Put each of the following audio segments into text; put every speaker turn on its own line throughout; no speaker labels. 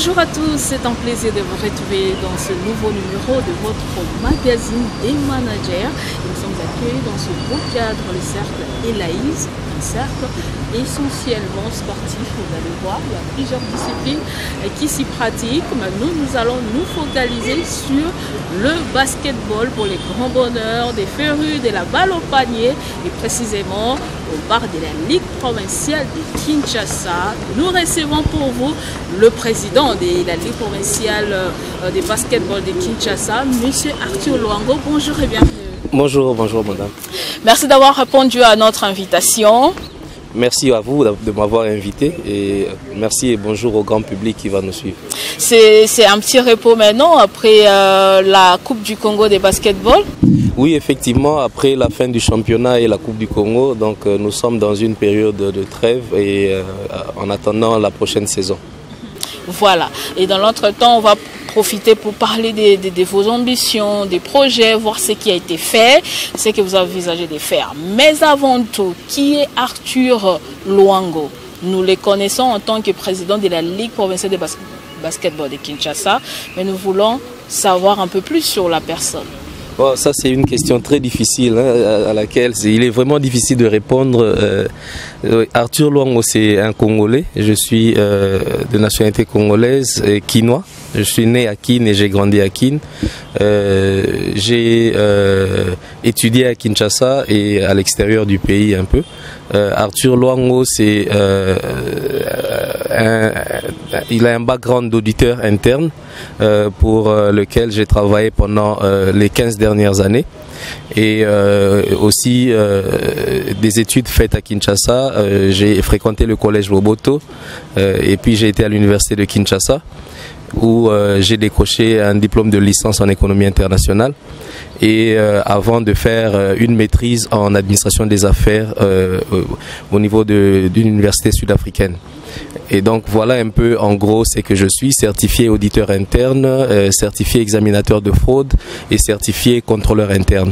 Bonjour à tous, c'est un plaisir de vous retrouver dans ce nouveau numéro de votre magazine des managers. Nous sommes accueillis dans ce beau cadre, le cercle Elaïs, un cercle essentiellement sportif. Vous allez voir, il y a plusieurs disciplines qui s'y pratiquent. Mais nous allons nous focaliser sur le basketball pour les grands bonheurs des férus, de la balle au panier et précisément au bar de la Ligue provinciale de Kinshasa. Nous recevons pour vous le président de la Ligue provinciale de basketball de Kinshasa, M. Arthur Luango. Bonjour et bienvenue.
Bonjour madame.
Merci d'avoir répondu à notre invitation.
Merci à vous de m'avoir invité et merci et bonjour au grand public qui va nous suivre.
C'est un petit repos maintenant après la Coupe du Congo de basketball.
Oui, effectivement, après la fin du championnat et la Coupe du Congo, donc nous sommes dans une période de trêve et en attendant la prochaine saison.
Voilà, et dans l'entretemps, on va profiter pour parler de vos ambitions, des projets, voir ce qui a été fait, ce que vous envisagez de faire. Mais avant tout, qui est Arthur Luango? Nous le connaissons en tant que président de la Ligue provinciale de basketball de Kinshasa, mais nous voulons savoir un peu plus sur la personne.
Bon, ça c'est une question très difficile à laquelle il est vraiment difficile de répondre. Arthur Luango, c'est un Congolais. Je suis de nationalité congolaise et quinois. Je suis né à Kin et j'ai grandi à Kin. J'ai étudié à Kinshasa et à l'extérieur du pays un peu. Arthur Luango, il a un background d'auditeur interne pour lequel j'ai travaillé pendant les 15 dernières années. Et aussi des études faites à Kinshasa. J'ai fréquenté le collège Loboto et puis j'ai été à l'université de Kinshasa où j'ai décroché un diplôme de licence en économie internationale et avant de faire une maîtrise en administration des affaires au niveau d'une université sud-africaine. Et donc voilà un peu en gros c'est que je suis certifié auditeur interne, certifié examinateur de fraude et certifié contrôleur interne.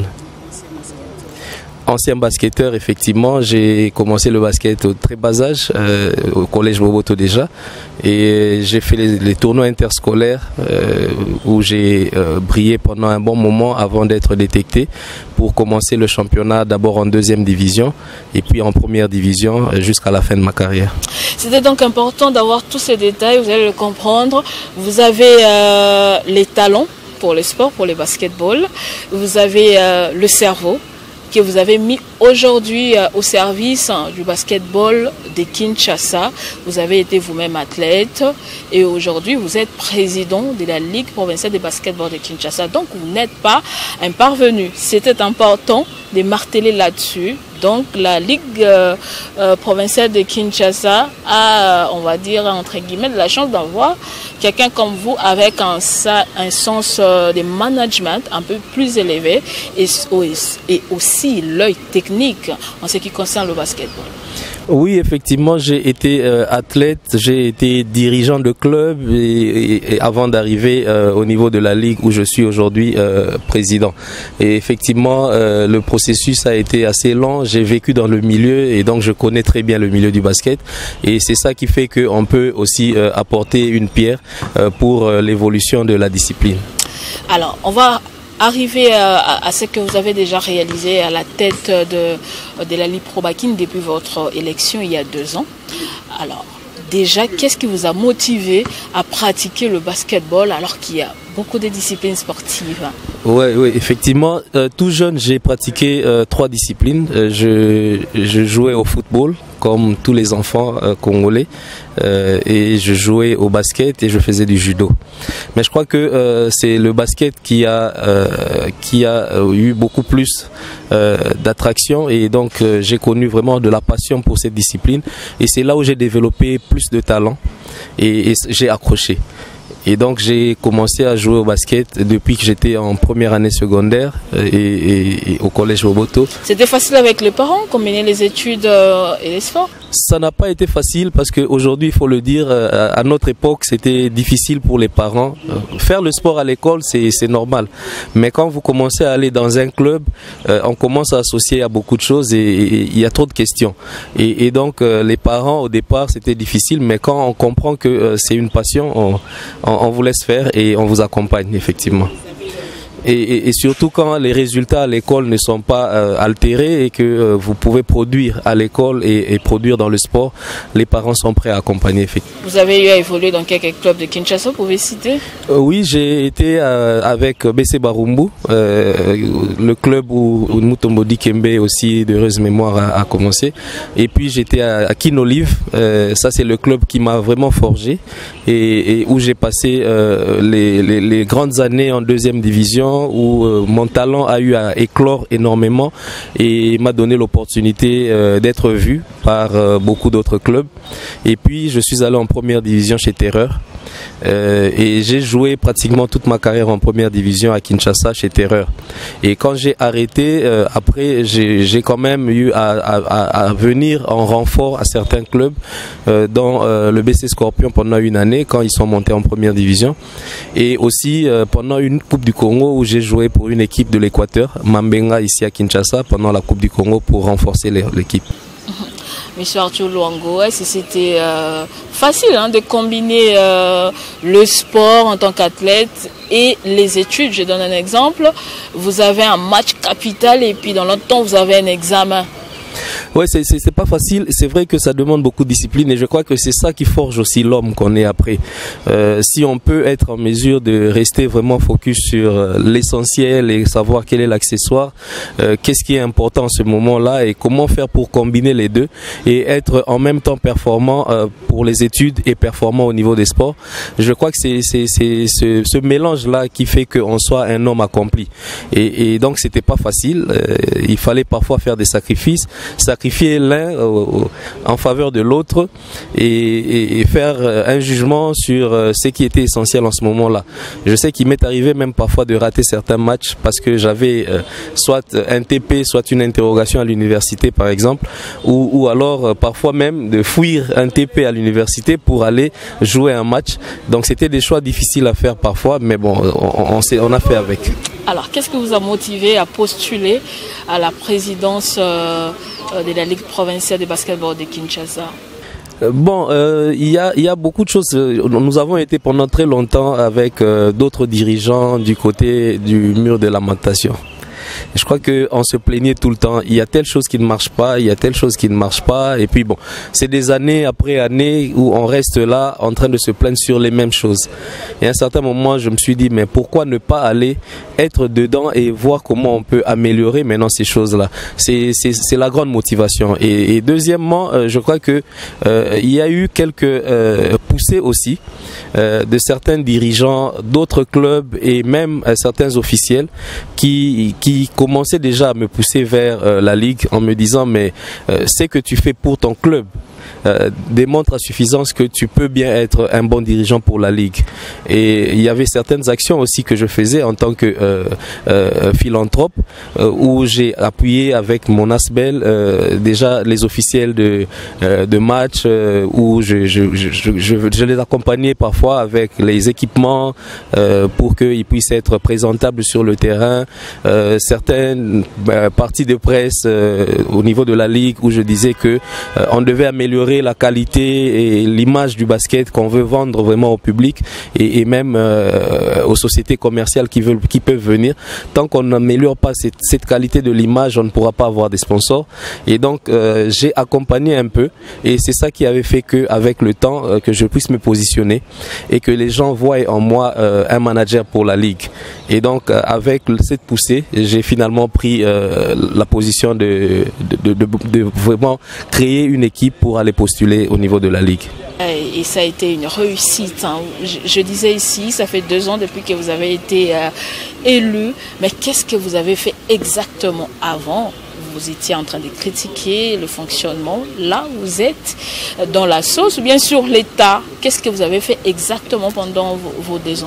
Ancien basketteur, effectivement, j'ai commencé le basket au très bas âge, au collège Boboto déjà, et j'ai fait les tournois interscolaires où j'ai brillé pendant un bon moment avant d'être détecté pour commencer le championnat d'abord en deuxième division et puis en première division jusqu'à la fin de ma carrière.
C'était donc important d'avoir tous ces détails, vous allez le comprendre. Vous avez les talents pour le sport, pour le basketball, vous avez le cerveau que vous avez mis aujourd'hui au service du basketball de Kinshasa. Vous avez été vous-même athlète et aujourd'hui vous êtes président de la Ligue provinciale de basketball de Kinshasa. Donc vous n'êtes pas un parvenu. C'était important de marteler là-dessus. Donc la Ligue provinciale de Kinshasa a, on va dire entre guillemets, de la chance d'avoir quelqu'un comme vous avec un sens de management un peu plus élevé et aussi l'œil technique en ce qui concerne le basketball.
Oui, effectivement, j'ai été athlète, j'ai été dirigeant de club et avant d'arriver au niveau de la Ligue où je suis aujourd'hui président. Et effectivement, le processus a été assez lent. J'ai vécu dans le milieu et donc je connais très bien le milieu du basket. Et c'est ça qui fait qu'on peut aussi apporter une pierre pour l'évolution de la discipline.
Alors, on va arriver à ce que vous avez déjà réalisé à la tête de la Ligue Probakin depuis votre élection il y a 2 ans. Alors, déjà, qu'est-ce qui vous a motivé à pratiquer le basketball alors qu'il y a beaucoup de disciplines sportives?
Oui, effectivement. Tout jeune, j'ai pratiqué 3 disciplines. Je jouais au football, comme tous les enfants congolais, et je jouais au basket et je faisais du judo. Mais je crois que c'est le basket qui a eu beaucoup plus d'attraction et donc j'ai connu vraiment de la passion pour cette discipline et c'est là où j'ai développé plus de talent et j'ai accroché. Et donc j'ai commencé à jouer au basket depuis que j'étais en première année secondaire et au collège Boboto.
C'était facile avec les parents, combiner les études et les sports?
Ça n'a pas été facile parce qu'aujourd'hui, il faut le dire, à notre époque, c'était difficile pour les parents. Faire le sport à l'école, c'est normal. Mais quand vous commencez à aller dans un club, on commence à associer à beaucoup de choses et il y a trop de questions. Et donc, les parents, au départ, c'était difficile. Mais quand on comprend que c'est une passion, on vous laisse faire et on vous accompagne, effectivement. Et surtout quand les résultats à l'école ne sont pas altérés et que vous pouvez produire à l'école et produire dans le sport, les parents sont prêts à accompagner.
Vous avez eu à évoluer dans quelques clubs de Kinshasa, vous pouvez citer?
Oui, j'ai été avec BC Barumbu, le club où Mutombo Dikembe aussi d'heureuse mémoire a commencé. Et puis j'étais à Kinolive, ça c'est le club qui m'a vraiment forgé et où j'ai passé les grandes années en deuxième division, où mon talent a eu à éclore énormément et m'a donné l'opportunité d'être vu par beaucoup d'autres clubs. Et puis je suis allé en première division chez Terreur. Et j'ai joué pratiquement toute ma carrière en première division à Kinshasa chez Terreur. Et quand j'ai arrêté, après j'ai quand même eu à venir en renfort à certains clubs, dans le BC Scorpion pendant une année quand ils sont montés en première division, et aussi pendant une Coupe du Congo où j'ai joué pour une équipe de l'Équateur, Mambenga ici à Kinshasa, pendant la Coupe du Congo pour renforcer l'équipe.
Monsieur Arthur Luango, est-ce que c'était facile de combiner le sport en tant qu'athlète et les études? Je donne un exemple. Vous avez un match capital et puis dans l'autre temps, vous avez un examen.
Ouais, c'est pas facile. C'est vrai que ça demande beaucoup de discipline et je crois que c'est ça qui forge aussi l'homme qu'on est après. Si on peut être en mesure de rester vraiment focus sur l'essentiel et savoir quel est l'accessoire, qu'est-ce qui est important en ce moment-là et comment faire pour combiner les deux et être en même temps performant pour les études et performant au niveau des sports. Je crois que c'est ce mélange-là qui fait qu'on soit un homme accompli. Et donc c'était pas facile. Il fallait parfois faire des sacrifices. Sacrifier l'un en faveur de l'autre et faire un jugement sur ce qui était essentiel en ce moment-là. Je sais qu'il m'est arrivé même parfois de rater certains matchs parce que j'avais soit un TP, soit une interrogation à l'université par exemple, ou alors parfois même de fuir un TP à l'université pour aller jouer un match. Donc c'était des choix difficiles à faire parfois, mais bon, on a fait avec.
Alors, qu'est-ce qui vous a motivé à postuler à la présidence de la Ligue provinciale de basketball de Kinshasa?
Bon, il y a beaucoup de choses. Nous avons été pendant très longtemps avec d'autres dirigeants du côté du mur de lamentation. Je crois qu'on se plaignait tout le temps. Il y a telle chose qui ne marche pas, il y a telle chose qui ne marche pas. Et puis bon, c'est des années après années où on reste là en train de se plaindre sur les mêmes choses. Et à un certain moment, je me suis dit, mais pourquoi ne pas aller être dedans et voir comment on peut améliorer maintenant ces choses-là. C'est la grande motivation. Et deuxièmement, je crois que il y a eu quelques poussées aussi de certains dirigeants d'autres clubs et même certains officiels qui commençaient déjà à me pousser vers la Ligue en me disant mais c'est que tu fais pour ton club. Démontre à suffisance que tu peux bien être un bon dirigeant pour la Ligue. Et il y avait certaines actions aussi que je faisais en tant que philanthrope où j'ai appuyé avec mon ASBEL déjà les officiels de match où je les accompagnais parfois avec les équipements pour qu'ils puissent être présentables sur le terrain. Certaines parties de presse au niveau de la Ligue où je disais que on devait améliorer la qualité et l'image du basket qu'on veut vendre vraiment au public et même aux sociétés commerciales qui peuvent venir. Tant qu'on n'améliore pas cette qualité de l'image, on ne pourra pas avoir des sponsors. Et donc j'ai accompagné un peu et c'est ça qui avait fait qu'avec le temps que je puisse me positionner et que les gens voient en moi un manager pour la Ligue. Et donc avec cette poussée, j'ai finalement pris la position de vraiment créer une équipe pour aller postuler au niveau de la Ligue.
Et ça a été une réussite. Je disais ici, ça fait 2 ans depuis que vous avez été élu, mais qu'est-ce que vous avez fait exactement avant? vous étiez en train de critiquer le fonctionnement. Là, vous êtes dans la sauce, ou bien sur l'État. Qu'est-ce que vous avez fait exactement pendant vos 2 ans?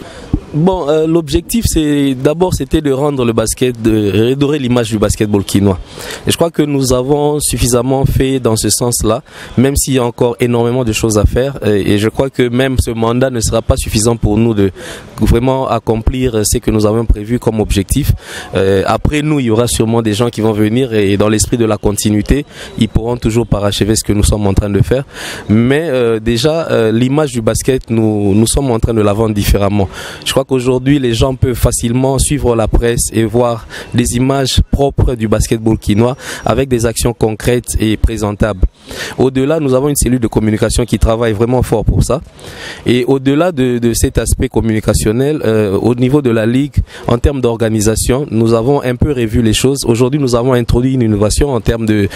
Bon, l'objectif c'était de rendre le basket, de redorer l'image du basketball quinois. Et je crois que nous avons suffisamment fait dans ce sens-là, même s'il y a encore énormément de choses à faire. Et je crois que même ce mandat ne sera pas suffisant pour nous de vraiment accomplir ce que nous avons prévu comme objectif. Après nous, il y aura sûrement des gens qui vont venir et dans l'esprit de la continuité, ils pourront toujours parachever ce que nous sommes en train de faire. Mais déjà, l'image du basket, nous sommes en train de la vendre différemment. Je crois qu'aujourd'hui, les gens peuvent facilement suivre la presse et voir des images propres du basketball quinois avec des actions concrètes et présentables. Au-delà, nous avons une cellule de communication qui travaille vraiment fort pour ça. Et au-delà de cet aspect communicationnel, au niveau de la Ligue, en termes d'organisation, nous avons un peu revu les choses. Aujourd'hui, nous avons introduit une innovation en termes de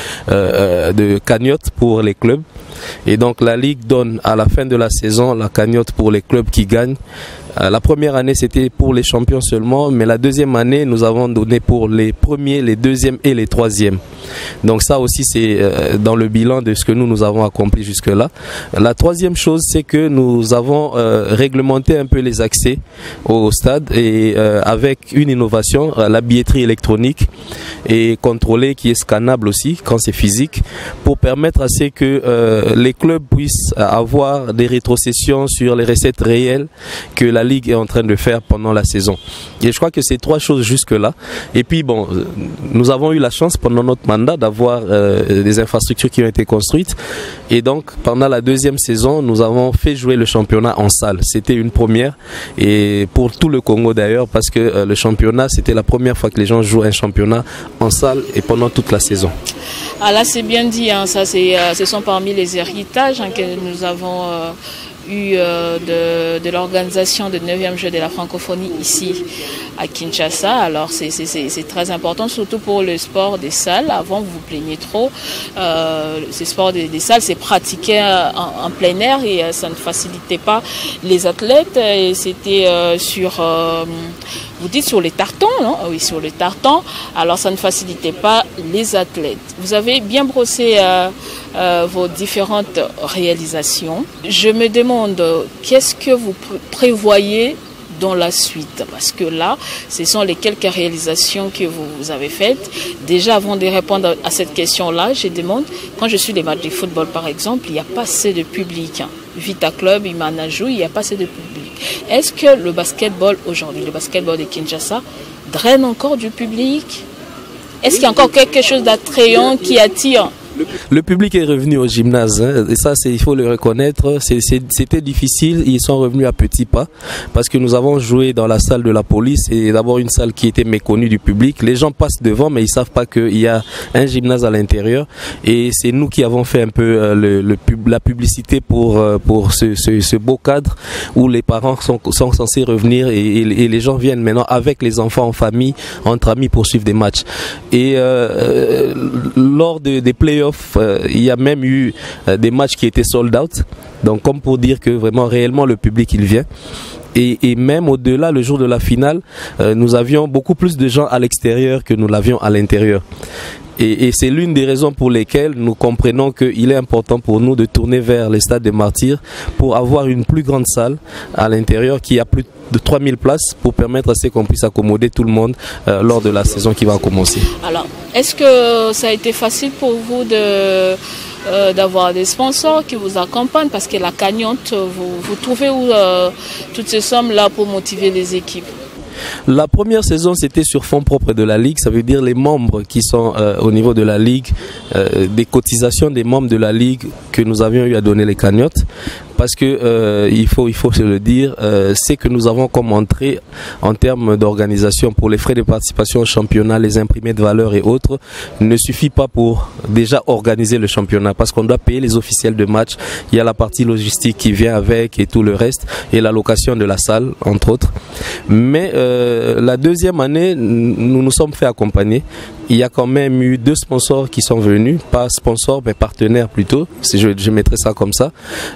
cagnotte pour les clubs. Et donc la Ligue donne à la fin de la saison la cagnotte pour les clubs qui gagnent. La première année, c'était pour les champions seulement, mais la deuxième année, nous avons donné pour les premiers, les deuxièmes et les troisièmes. Donc ça aussi, c'est dans le bilan de ce que nous avons accompli jusque-là. La troisième chose, c'est que nous avons réglementé un peu les accès au stade et avec une innovation, la billetterie électronique et contrôlée qui est scannable aussi quand c'est physique, pour permettre à ce que les clubs puissent avoir des rétrocessions sur les recettes réelles que la Ligue est en train de faire pendant la saison. Et je crois que c'est 3 choses jusque-là. Et puis bon, nous avons eu la chance pendant notre mandat d'avoir des infrastructures qui ont été construites. Et donc pendant la deuxième saison, nous avons fait jouer le championnat en salle. C'était une première, et pour tout le Congo d'ailleurs, parce que le championnat, c'était la première fois que les gens jouent un championnat en salle et pendant toute la saison.
Ah là, c'est bien dit, hein. Ça, ce sont parmi les héritages que nous avons eu de l'organisation de 9e jeu de la francophonie ici à Kinshasa. Alors c'est très important, surtout pour le sport des salles. Avant, vous vous plaignez trop. Ce sport des salles, c'est pratiqué en plein air et ça ne facilitait pas les athlètes. Et c'était vous dites sur les tartans, non? Oui, sur les tartans. Alors ça ne facilitait pas les athlètes. Vous avez bien brossé vos différentes réalisations. Je me demande, qu'est-ce que vous prévoyez dans la suite? Parce que là, ce sont les quelques réalisations que vous avez faites. Déjà, avant de répondre à cette question-là, je demande, quand je suis les matchs de football par exemple, il n'y a pas assez de public. Vita Club, Imanajou, il n'y a pas assez de public. Est-ce que le basketball aujourd'hui, le basketball de Kinshasa, draine encore du public? Est-ce qu'il y a encore quelque chose d'attrayant qui attire?
Le public est revenu au gymnase, hein, et ça, il faut le reconnaître. C'était difficile, ils sont revenus à petits pas parce que nous avons joué dans la salle de la police, et d'abord une salle qui était méconnue du public. Les gens passent devant, mais ils savent pas qu'il y a un gymnase à l'intérieur, et c'est nous qui avons fait un peu la publicité pour ce beau cadre où les parents sont censés revenir, et les gens viennent maintenant avec les enfants en famille, entre amis, pour suivre des matchs. Et lors des playoffs, il y a même eu des matchs qui étaient sold out, donc comme pour dire que vraiment réellement le public il vient. Et même au-delà, le jour de la finale, nous avions beaucoup plus de gens à l'extérieur que nous l'avions à l'intérieur. Et c'est l'une des raisons pour lesquelles nous comprenons qu'il est important pour nous de tourner vers les stades des Martyrs pour avoir une plus grande salle à l'intérieur qui a plus de 3000 places pour permettre à ce qu'on puisse accommoder tout le monde lors de la saison qui va commencer. Alors,
est-ce que ça a été facile pour vous d'avoir des sponsors qui vous accompagnent, parce que la cagnotte, vous trouvez où toutes ces sommes-là pour motiver les équipes?
La première saison, c'était sur fonds propres de la Ligue, ça veut dire les membres qui sont au niveau de la Ligue, des cotisations des membres de la Ligue que nous avions eu à donner les cagnottes. Parce que il faut se le dire, c'est que nous avons comme entrée en termes d'organisation pour les frais de participation au championnat, les imprimés de valeur et autres, ne suffit pas pour déjà organiser le championnat, parce qu'on doit payer les officiels de match, il y a la partie logistique qui vient avec et tout le reste, et la location de la salle entre autres. Mais la deuxième année, nous nous sommes fait accompagner. il y a quand même eu 2 sponsors qui sont venus, pas sponsors mais partenaires plutôt, si je mettrais ça comme ça.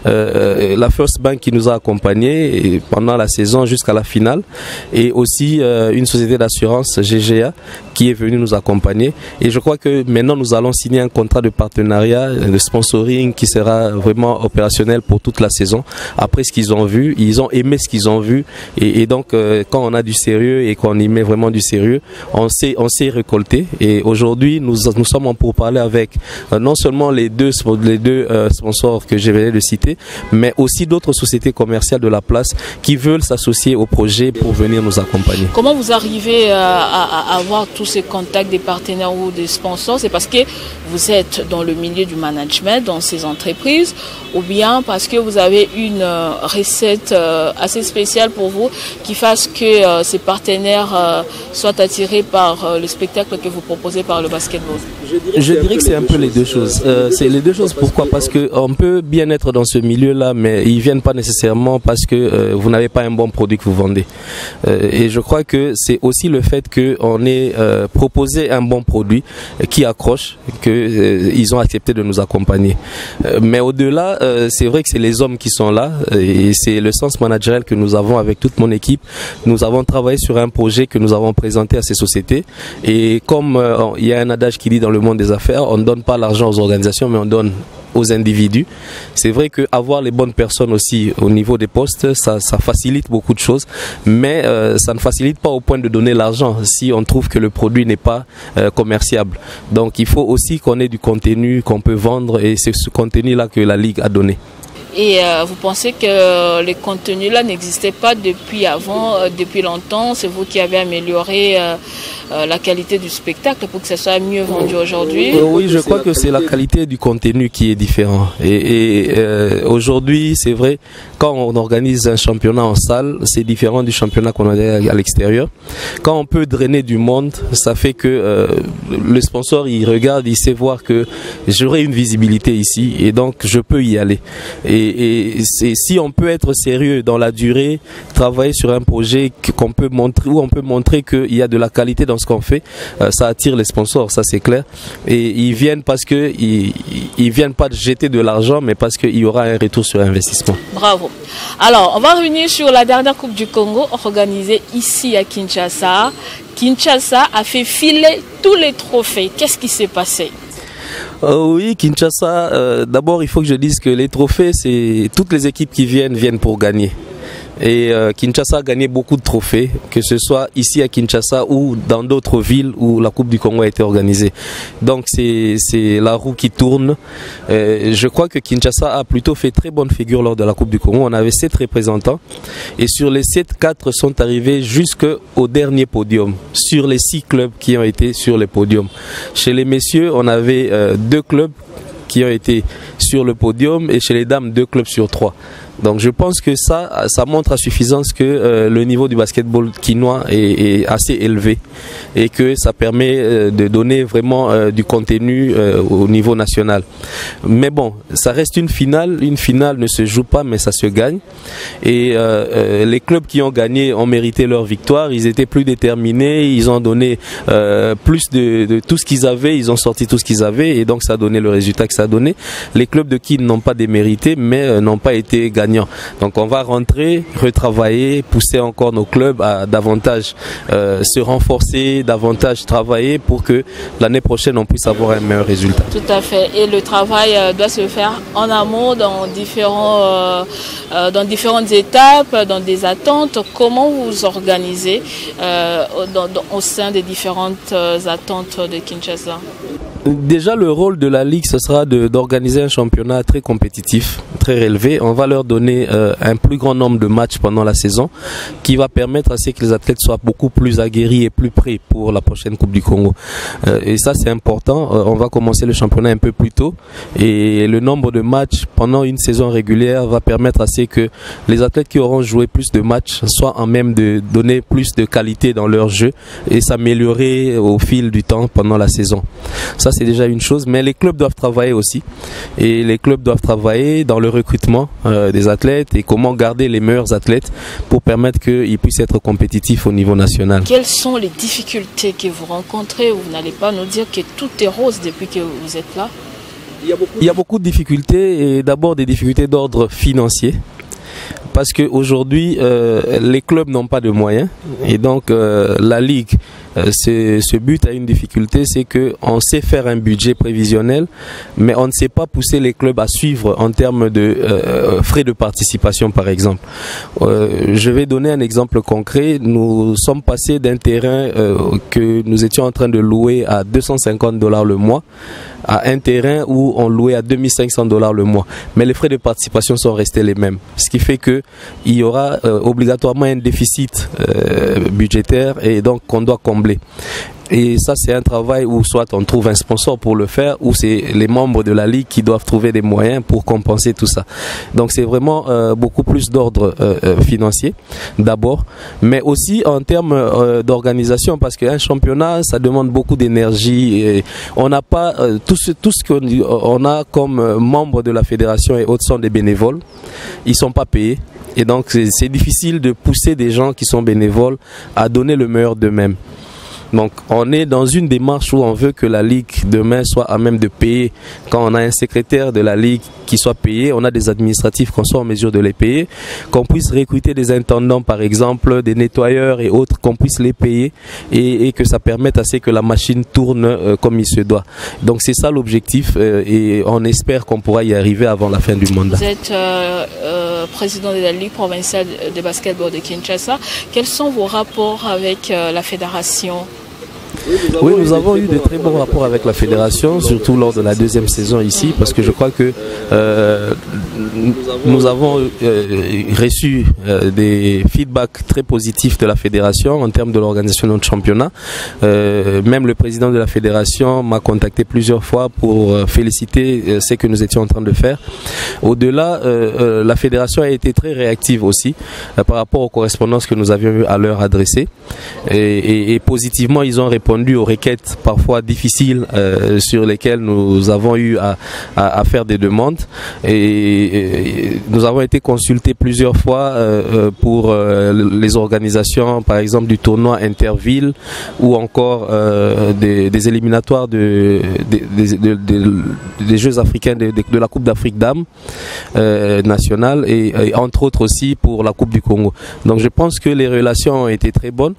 La First Bank qui nous a accompagnés pendant la saison jusqu'à la finale, et aussi une société d'assurance GGA qui est venue nous accompagner. Et je crois que maintenant nous allons signer un contrat de partenariat, de sponsoring qui sera vraiment opérationnel pour toute la saison. Après ce qu'ils ont vu, ils ont aimé ce qu'ils ont vu, et donc quand on a du sérieux et qu'on y met vraiment du sérieux, on sait récolter. Et aujourd'hui nous sommes en pourparlers avec non seulement les deux sponsors que je venais de citer, mais aussi d'autres sociétés commerciales de la place qui veulent s'associer au projet pour venir nous accompagner.
Comment vous arrivez à avoir tous ces contacts des partenaires ou des sponsors? C'est parce que vous êtes dans le milieu du management dans ces entreprises, ou bien parce que vous avez une recette assez spéciale pour vous qui fasse que ces partenaires soient attirés par le spectacle que vous proposez par le basketball?
Je dirais que c'est un peu les deux choses. C'est les deux choses. Pourquoi? Parce qu'on peut bien être dans ce milieu-là, mais ils ne viennent pas nécessairement parce que vous n'avez pas un bon produit que vous vendez. Et je crois que c'est aussi le fait qu'on ait proposé un bon produit qui accroche, qu'ils ont accepté de nous accompagner. Mais au-delà, c'est vrai que c'est les hommes qui sont là, et c'est le sens managérial que nous avons avec toute mon équipe. Nous avons travaillé sur un projet que nous avons présenté à ces sociétés, et comme il y a un adage qui dit dans le monde des affaires, on ne donne pas l'argent aux organisations, mais on donne aux individus. C'est vrai qu'avoir les bonnes personnes aussi au niveau des postes, ça facilite beaucoup de choses, mais ça ne facilite pas au point de donner l'argent si on trouve que le produit n'est pas commerciable. Donc il faut aussi qu'on ait du contenu qu'on peut vendre, et c'est ce contenu-là que la Ligue a donné.
Et vous pensez que les contenus-là n'existaient pas depuis avant, depuis longtemps? C'est vous qui avez amélioré la qualité du spectacle pour que ça soit mieux vendu aujourd'hui?
Oui, je crois que c'est la qualité du contenu qui est différent. Et aujourd'hui, c'est vrai, quand on organise un championnat en salle, c'est différent du championnat qu'on a à l'extérieur. Quand on peut drainer du monde, ça fait que le sponsor, il regarde, il sait voir que j'aurai une visibilité ici, et donc je peux y aller. Et si on peut être sérieux dans la durée, travailler sur un projet qu'on peut montrer, où on peut montrer qu'il y a de la qualité dans ce qu'on fait, ça attire les sponsors, ça c'est clair. Et ils viennent parce que ils viennent pas de jeter de l'argent, mais parce qu'il y aura un retour sur investissement.
Bravo. Alors, on va revenir sur la dernière Coupe du Congo organisée ici à Kinshasa. Kinshasa a fait filer tous les trophées. Qu'est-ce qui s'est passé?
Oui, Kinshasa, d'abord il faut que je dise que les trophées, c'est toutes les équipes qui viennent pour gagner. Et Kinshasa a gagné beaucoup de trophées, que ce soit ici à Kinshasa ou dans d'autres villes où la Coupe du Congo a été organisée. Donc c'est la roue qui tourne. Je crois que Kinshasa a plutôt fait très bonne figure lors de la Coupe du Congo. On avait 7 représentants, et sur les 7, 4 sont arrivés jusqu'au dernier podium, sur les 6 clubs qui ont été sur le podium. Chez les messieurs, on avait 2 clubs qui ont été sur le podium, et chez les dames 2 clubs sur 3. Donc je pense que ça montre à suffisance que le niveau du basketball quinois est assez élevé, et que ça permet de donner vraiment du contenu au niveau national. Mais bon, ça reste une finale. Une finale ne se joue pas, mais ça se gagne. Et les clubs qui ont gagné ont mérité leur victoire. Ils étaient plus déterminés, ils ont donné plus de tout ce qu'ils avaient, ils ont sorti tout ce qu'ils avaient, et donc ça a donné le résultat que ça a donné. Les clubs de Kin n'ont pas démérité, mais n'ont pas été gagnants. Donc on va rentrer, retravailler, pousser encore nos clubs à davantage se renforcer, davantage travailler pour que l'année prochaine on puisse avoir un meilleur résultat.
Tout à fait. Et le travail doit se faire en amont dans différentes étapes, dans des attentes. Comment vous vous organisez au sein des différentes attentes de Kinshasa?
Déjà, le rôle de la Ligue, ce sera d'organiser un championnat très compétitif, très relevé. On va leur donner un plus grand nombre de matchs pendant la saison, qui va permettre à ce que les athlètes soient beaucoup plus aguerris et plus prêts pour la prochaine Coupe du Congo. Et ça, c'est important. On va commencer le championnat un peu plus tôt, et le nombre de matchs pendant une saison régulière va permettre à ce que les athlètes qui auront joué plus de matchs soient en même de donner plus de qualité dans leur jeu et s'améliorer au fil du temps pendant la saison. Ça, c'est déjà une chose, mais les clubs doivent travailler aussi. Et les clubs doivent travailler dans le recrutement des athlètes et comment garder les meilleurs athlètes pour permettre qu'ils puissent être compétitifs au niveau national.
Quelles sont les difficultés que vous rencontrez? Vous n'allez pas nous dire que tout est rose depuis que vous êtes là?
Il y a beaucoup de difficultés, et d'abord des difficultés d'ordre financier. Parce qu'aujourd'hui, les clubs n'ont pas de moyens, et donc la Ligue ce but a une difficulté, c'est qu'on sait faire un budget prévisionnel, mais on ne sait pas pousser les clubs à suivre en termes de frais de participation, par exemple. Je vais donner un exemple concret. Nous sommes passés d'un terrain que nous étions en train de louer à $250 le mois à un terrain où on louait à $2500 le mois. Mais les frais de participation sont restés les mêmes. Ce qui fait qu'il y aura obligatoirement un déficit budgétaire et donc qu'on doit combler. Et ça, c'est un travail où soit on trouve un sponsor pour le faire, ou c'est les membres de la Ligue qui doivent trouver des moyens pour compenser tout ça. Donc c'est vraiment beaucoup plus d'ordre financier d'abord, mais aussi en termes d'organisation, parce qu'un championnat, ça demande beaucoup d'énergie. Et on n'a pas tout ce qu'on a comme membres de la fédération et autres sont des bénévoles. Ils sont pas payés. Et donc c'est difficile de pousser des gens qui sont bénévoles à donner le meilleur d'eux-mêmes. Donc on est dans une démarche où on veut que la Ligue demain soit à même de payer. Quand on a un secrétaire de la Ligue qui soit payé, on a des administratifs qu'on soit en mesure de les payer, qu'on puisse recruter des intendants par exemple, des nettoyeurs et autres, qu'on puisse les payer et que ça permette à ce que la machine tourne comme il se doit. Donc c'est ça l'objectif et on espère qu'on pourra y arriver avant la fin du mandat.
Vous êtes président de la Ligue provinciale de basketball de Kinshasa. Quels sont vos rapports avec la fédération ?
Oui, nous avons eu de très bons rapports avec la fédération, surtout lors de la deuxième saison ici, parce que je crois que nous avons reçu des feedbacks très positifs de la fédération en termes de l'organisation de notre championnat. Même le président de la fédération m'a contacté plusieurs fois pour féliciter ce que nous étions en train de faire. Au-delà, la fédération a été très réactive aussi par rapport aux correspondances que nous avions eu à leur adresser. Et positivement, ils ont répondu aux requêtes parfois difficiles sur lesquelles nous avons eu à faire des demandes. Et nous avons été consultés plusieurs fois pour les organisations, par exemple du tournoi Interville ou encore des éliminatoires des Jeux africains de la Coupe d'Afrique dames nationale et entre autres aussi pour la Coupe du Congo. Donc je pense que les relations ont été très bonnes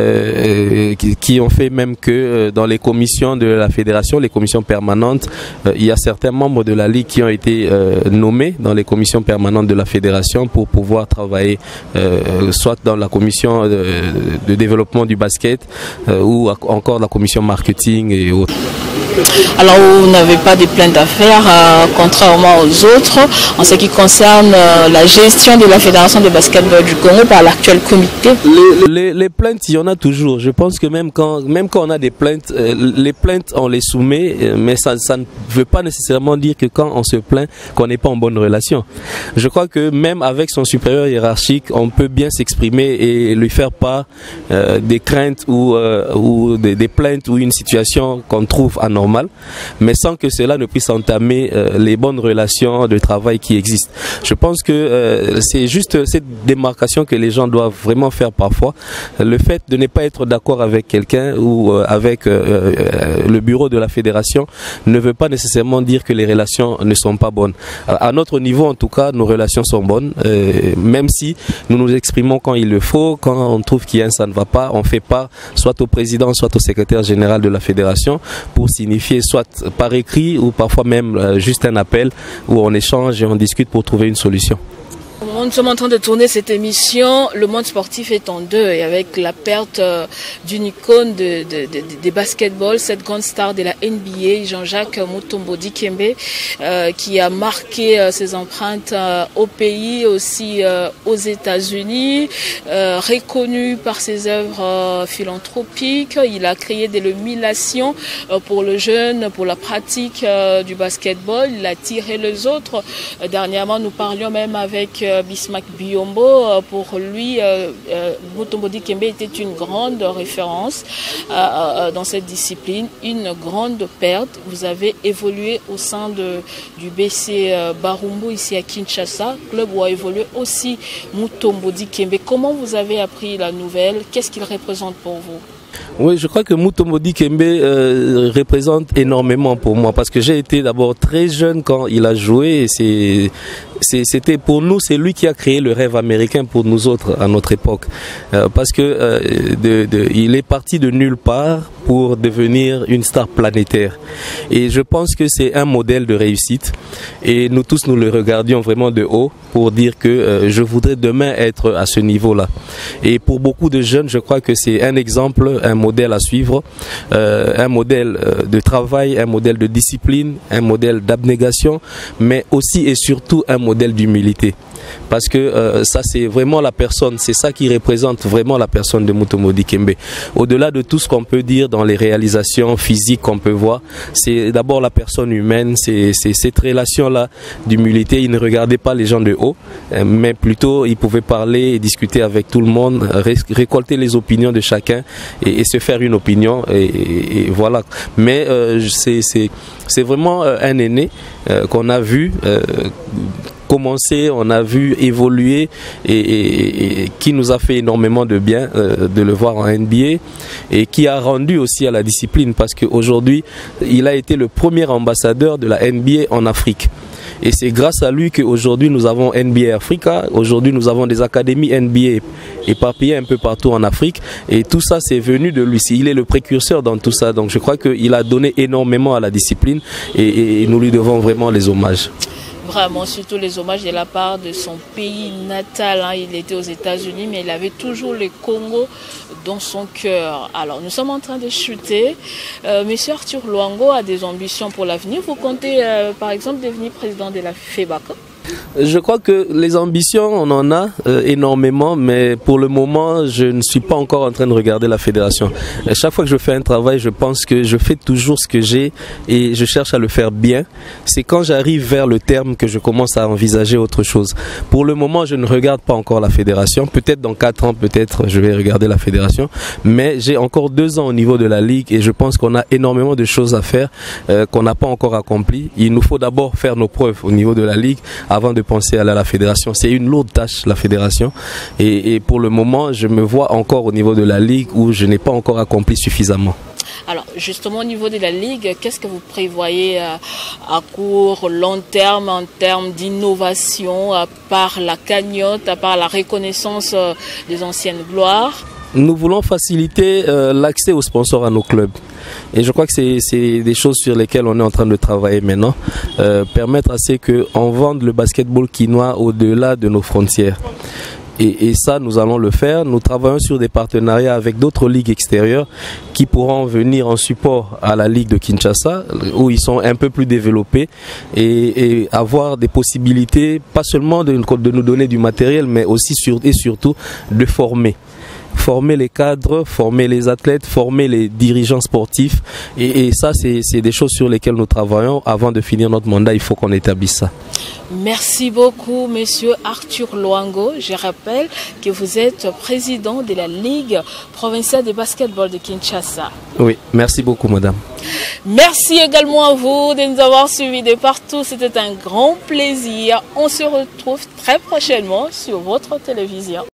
qui ont fait même que dans les commissions de la fédération, les commissions permanentes, il y a certains membres de la Ligue qui ont été nommés dans les commissions permanentes de la fédération pour pouvoir travailler soit dans la commission de développement du basket ou encore la commission marketing et autres.
Alors vous n'avez pas de plaintes à faire contrairement aux autres en ce qui concerne la gestion de la fédération de basketball du Congo par l'actuel comité?
Les plaintes, il y en a toujours. Je pense que même quand on a des plaintes, les plaintes on les soumet, mais ça ne veut pas nécessairement dire que quand on se plaint qu'on n'est pas en bonne relation. Je crois que même avec son supérieur hiérarchique, on peut bien s'exprimer et lui faire part des craintes ou des plaintes ou une situation qu'on trouve anormale, mais sans que cela ne puisse entamer les bonnes relations de travail qui existent. Je pense que c'est juste cette démarcation que les gens doivent vraiment faire parfois. Le fait de ne pas être d'accord avec quelqu'un ou avec le bureau de la fédération ne veut pas nécessairement dire que les relations ne sont pas bonnes. À notre niveau, en tout cas, nos relations sont bonnes, même si nous nous exprimons quand il le faut, quand on trouve qu'il y a ça ne va pas, on fait part soit au président, soit au secrétaire général de la fédération pour signifier soit par écrit ou parfois même juste un appel où on échange et on discute pour trouver une solution.
Nous sommes en train de tourner cette émission. Le monde sportif est en deux et avec la perte d'une icône de basketball, cette grande star de la NBA, Jean-Jacques Mutombo Dikembe, qui a marqué ses empreintes au pays, aussi aux États-Unis, reconnu par ses œuvres philanthropiques. Il a créé des illuminations pour le jeune, pour la pratique du basketball. Il a tiré les autres. Dernièrement, nous parlions même avec Bismack Biombo. Pour lui, Mutombo Dikembe était une grande référence dans cette discipline, une grande perte. Vous avez évolué au sein du BC Barumbu ici à Kinshasa, club où a évolué aussi Mutombo Dikembe. Comment vous avez appris la nouvelle? Qu'est-ce qu'il représente pour vous?
Oui, je crois que Mutombo Dikembe représente énormément pour moi parce que j'ai été d'abord très jeune quand il a joué et c'était pour nous, c'est lui qui a créé le rêve américain pour nous autres à notre époque parce que il est parti de nulle part pour devenir une star planétaire et je pense que c'est un modèle de réussite et nous tous nous le regardions vraiment de haut pour dire que je voudrais demain être à ce niveau-là et pour beaucoup de jeunes je crois que c'est un exemple, un modèle à suivre, un modèle de travail, un modèle de discipline, un modèle d'abnégation mais aussi et surtout un modèle d'humilité. Parce que ça c'est vraiment la personne, c'est ça qui représente vraiment la personne de Mutombo Dikembe. Au-delà de tout ce qu'on peut dire dans les réalisations physiques qu'on peut voir, c'est d'abord la personne humaine, c'est cette relation-là d'humilité. Il ne regardait pas les gens de haut, mais plutôt il pouvait parler et discuter avec tout le monde, récolter les opinions de chacun et se faire une opinion et voilà. Mais c'est vraiment un aîné qu'on a vu commencer, on a vu évoluer et qui nous a fait énormément de bien de le voir en NBA et qui a rendu aussi à la discipline parce qu'aujourd'hui il a été le premier ambassadeur de la NBA en Afrique. Et c'est grâce à lui qu'aujourd'hui nous avons NBA Africa, aujourd'hui nous avons des académies NBA éparpillées un peu partout en Afrique et tout ça c'est venu de lui, il est le précurseur dans tout ça, donc je crois qu'il a donné énormément à la discipline et nous lui devons vraiment les hommages.
Vraiment, surtout les hommages de la part de son pays natal. Il était aux États-Unis, mais il avait toujours le Congo dans son cœur. Alors, nous sommes en train de chuter. Monsieur Arthur Luango a des ambitions pour l'avenir. Vous comptez, par exemple, devenir président de la FEBACA?
Je crois que les ambitions, on en a énormément, mais pour le moment, je ne suis pas encore en train de regarder la fédération. Chaque fois que je fais un travail, je pense que je fais toujours ce que j'ai et je cherche à le faire bien. C'est quand j'arrive vers le terme que je commence à envisager autre chose. Pour le moment, je ne regarde pas encore la fédération. Peut-être dans 4 ans, peut-être je vais regarder la fédération. Mais j'ai encore 2 ans au niveau de la Ligue et je pense qu'on a énormément de choses à faire qu'on n'a pas encore accomplies. Il nous faut d'abord faire nos preuves au niveau de la Ligue avant de penser à aller à la fédération. C'est une lourde tâche, la fédération. Et pour le moment, je me vois encore au niveau de la Ligue où je n'ai pas encore accompli suffisamment.
Alors, justement, au niveau de la Ligue, qu'est-ce que vous prévoyez à court, long terme, en termes d'innovation, à part la cagnotte, à part la reconnaissance des anciennes gloires?
Nous voulons faciliter l'accès aux sponsors à nos clubs. Et je crois que c'est des choses sur lesquelles on est en train de travailler maintenant. Permettre à ce qu'on vende le basketball quinois au-delà de nos frontières. Et ça, nous allons le faire. Nous travaillons sur des partenariats avec d'autres ligues extérieures qui pourront venir en support à la Ligue de Kinshasa, où ils sont un peu plus développés, et avoir des possibilités, pas seulement de nous donner du matériel, mais aussi et surtout de former les cadres, former les athlètes, former les dirigeants sportifs. Et ça, c'est des choses sur lesquelles nous travaillons. Avant de finir notre mandat, il faut qu'on établisse ça.
Merci beaucoup, monsieur Arthur Luango. Je rappelle que vous êtes président de la Ligue provinciale de basketball de Kinshasa.
Oui, merci beaucoup, madame.
Merci également à vous de nous avoir suivis de partout. C'était un grand plaisir. On se retrouve très prochainement sur votre télévision.